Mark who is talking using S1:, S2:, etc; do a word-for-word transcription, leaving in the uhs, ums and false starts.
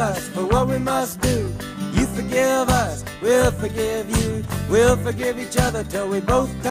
S1: us for what we must do. You forgive us, we'll forgive you. We'll forgive each other till we both